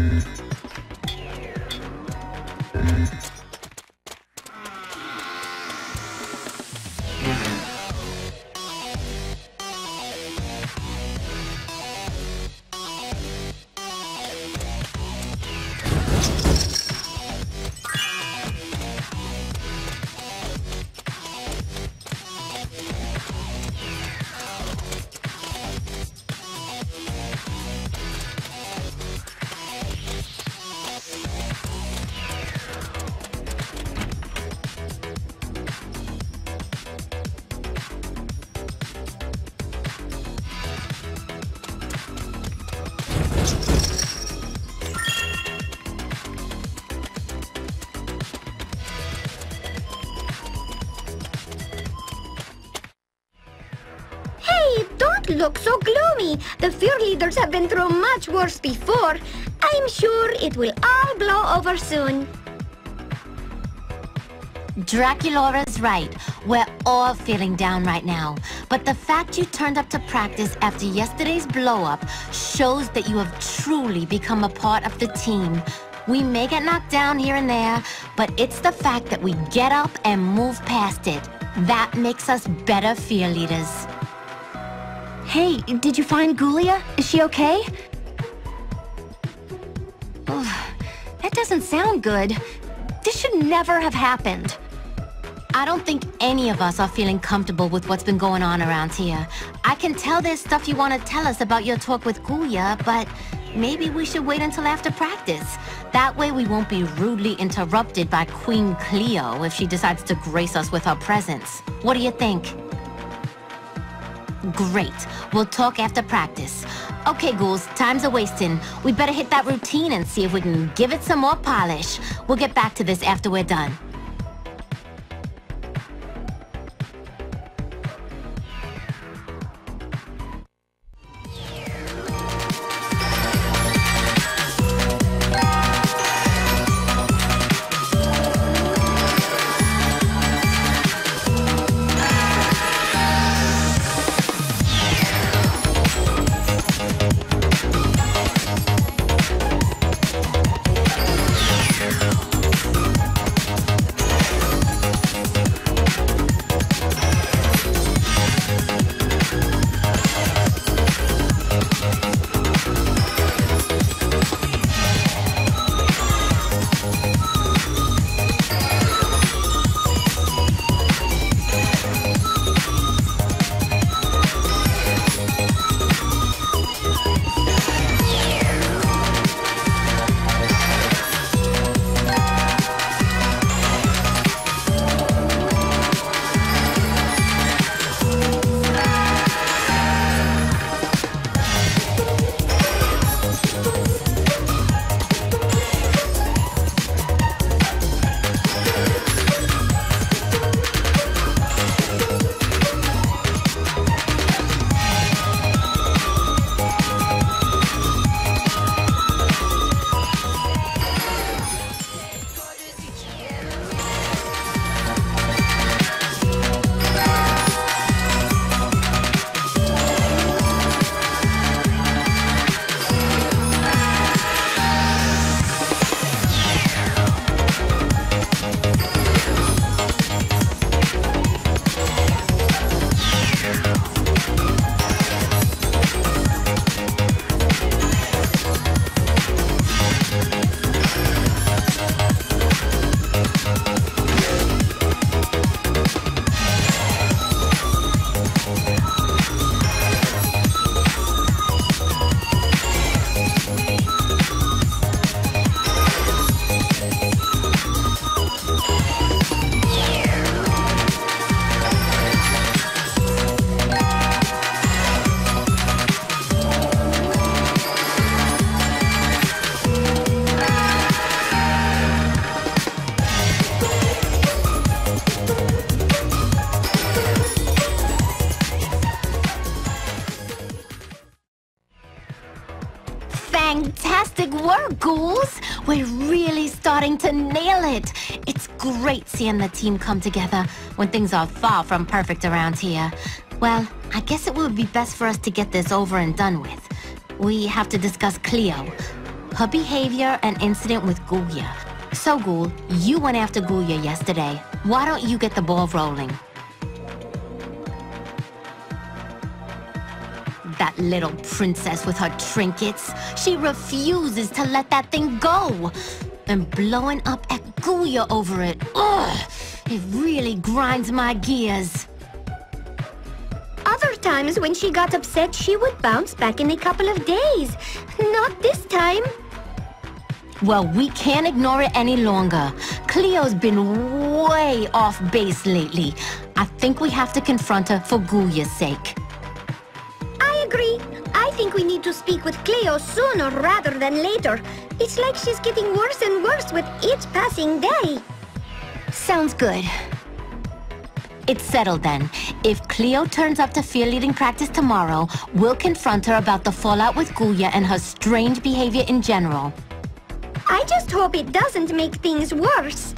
Don't look so gloomy. The fear leaders have been through much worse before. I'm sure it will all blow over soon. Draculaura's right. We're all feeling down right now. But the fact you turned up to practice after yesterday's blow-up shows that you have truly become a part of the team. We may get knocked down here and there, but it's the fact that we get up and move past it. That makes us better fear leaders. Hey, did you find Ghoulia? Is she okay? Oh, that doesn't sound good. This should never have happened. I don't think any of us are feeling comfortable with what's been going on around here. I can tell there's stuff you want to tell us about your talk with Ghoulia, but maybe we should wait until after practice. That way we won't be rudely interrupted by Queen Cleo if she decides to grace us with her presence. What do you think? Great. We'll talk after practice. Okay, ghouls, time's a-wasting. We better hit that routine and see if we can give it some more polish. We'll get back to this after we're done. Fantastic work, ghouls! We're really starting to nail it. It's great seeing the team come together when things are far from perfect around here. Well, I guess it would be best for us to get this over and done with. We have to discuss Cleo. her behavior and incident with Guya. So, Ghoul, you went after Guya yesterday. Why don't you get the ball rolling? That little princess with her trinkets. She refuses to let that thing go. And blowing up at Guya over it. Ugh! It really grinds my gears. Other times when she got upset, she would bounce back in a couple of days. Not this time. Well, we can't ignore it any longer. Cleo's been way off base lately. I think we have to confront her for Guya's sake. I agree. I think we need to speak with Cleo sooner rather than later. It's like she's getting worse and worse with each passing day. Sounds good. It's settled then. If Cleo turns up to field leading practice tomorrow, we'll confront her about the fallout with Guya and her strange behavior in general. I just hope it doesn't make things worse.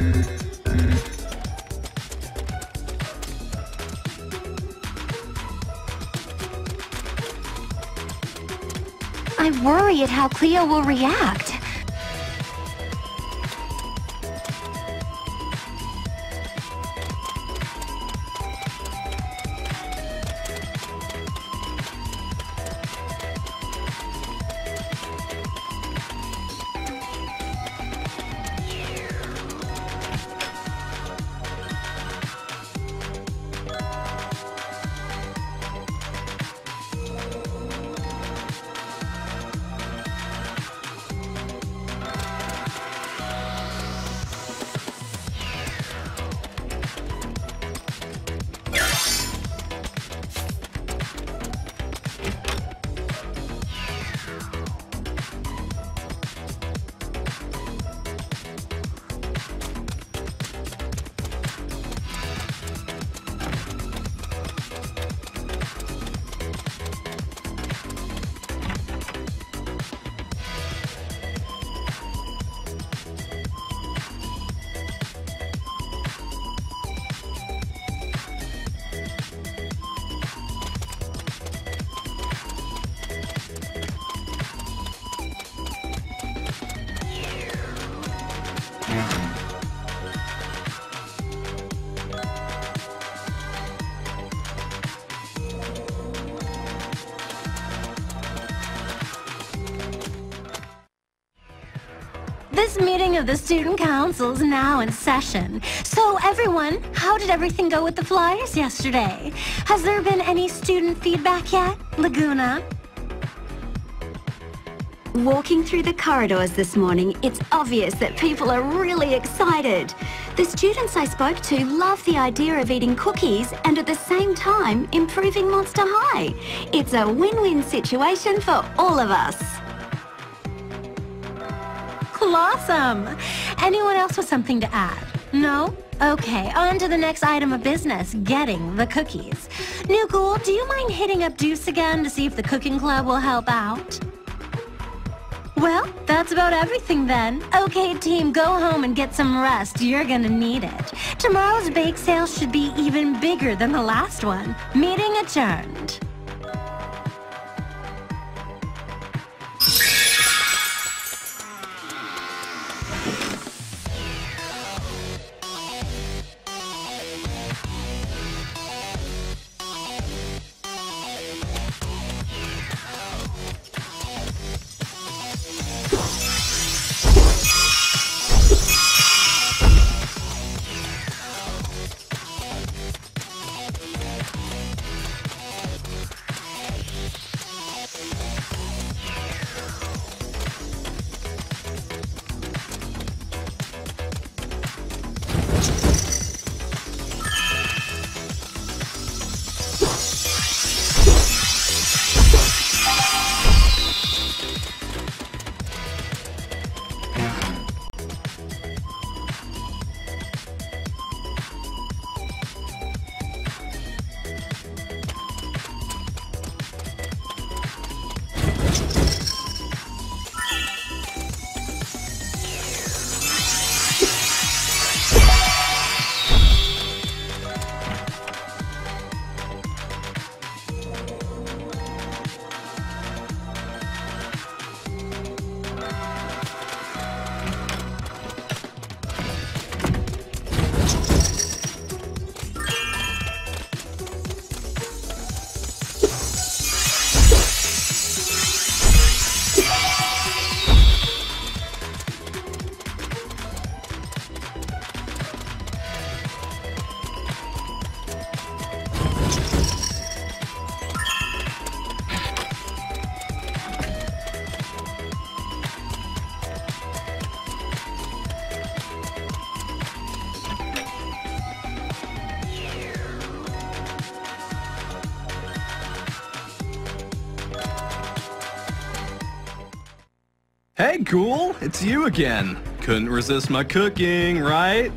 I worry at how Cleo will react. This meeting of the student council is now in session. So everyone, how did everything go with the flyers yesterday? Has there been any student feedback yet, Laguna? Walking through the corridors this morning, it's obvious that people are really excited. The students I spoke to love the idea of eating cookies and at the same time improving Monster High. It's a win-win situation for all of us. Awesome! Anyone else with something to add? No? Okay, on to the next item of business, getting the cookies. New Ghoul, do you mind hitting up Deuce again to see if the cooking club will help out? Well, that's about everything then. Okay, team, go home and get some rest. You're gonna need it. Tomorrow's bake sale should be even bigger than the last one. Meeting adjourned. Hey, Ghoul, it's you again. Couldn't resist my cooking, right?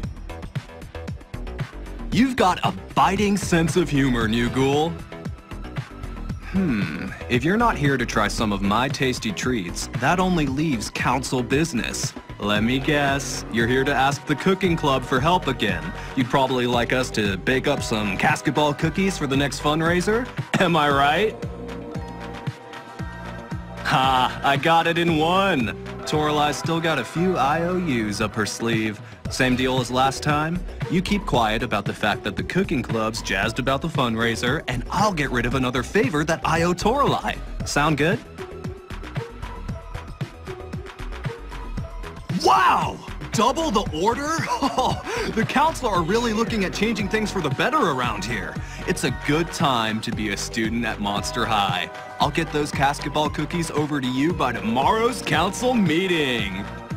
You've got a biting sense of humor, new Ghoul. If you're not here to try some of my tasty treats, that only leaves council business. Let me guess. You're here to ask the cooking club for help again. You'd probably like us to bake up some basketball cookies for the next fundraiser? Am I right? Ha! I got it in one! Toralai's still got a few IOUs up her sleeve. Same deal as last time. You keep quiet about the fact that the cooking club's jazzed about the fundraiser, and I'll get rid of another favor that I owe Toralai. Sound good? Wow! Double the order? Oh, the council are really looking at changing things for the better around here. It's a good time to be a student at Monster High. I'll get those basketball cookies over to you by tomorrow's council meeting.